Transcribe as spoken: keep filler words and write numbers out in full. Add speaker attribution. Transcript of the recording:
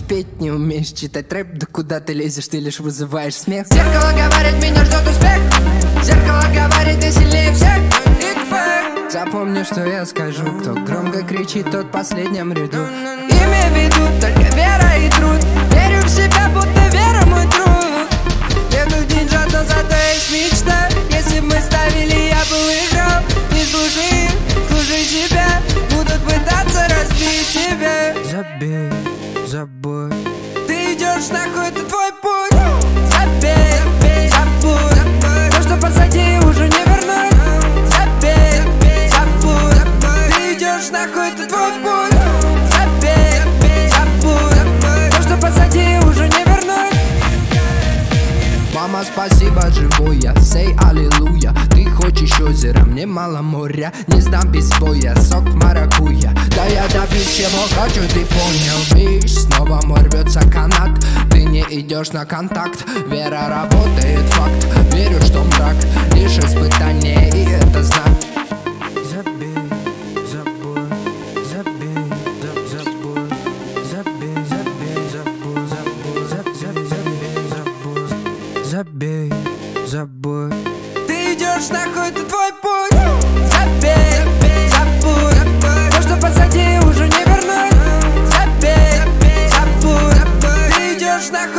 Speaker 1: петь, не умеешь читать рэп. Да куда ты лезешь, ты лишь вызываешь смех.
Speaker 2: Зеркало говорит, меня ждет успех. Зеркало говорит, ты сильнее всех.
Speaker 1: Запомни, что я скажу. Кто громко кричит, тот в последнем ряду.
Speaker 2: Имя ведут только вера и труд. Верю в себя, будто вера мой труд. Бедных деньжат, но зато есть мечта. Если бы мы ставили, я бы выиграл. Не служи, служи себя. Будут пытаться разбить тебя.
Speaker 1: Забей, забудь.
Speaker 2: Ты идешь нахуй, это твой путь. Забей, забей, забудь. То, что позади, уже не вернуть. Забей, забудь. Ты идешь нахуй, это твой путь. Забей, забудь. То, что позади, уже не вернуть.
Speaker 1: Мама, спасибо, живой я, сей аллилуйя. Ты хочешь озеро, мне мало моря. Не сдам без боя, сок маракуйя. Да я добьюсь чего хочу, ты понял, видишь? Снова мой рвется канат. Ты не идешь на контакт. Вера работает, факт. Верю, что мрак лишь испытание, и это знак. Забей, забудь, забей, забудь, забей, забей, забудь, забудь, забей, забудь, забей, забудь.
Speaker 2: Ты идешь нахуй, это твой путь. Забей, забудь. То, что позади, уже не вернуть. Забей, забудь. Ты идешь нахуй.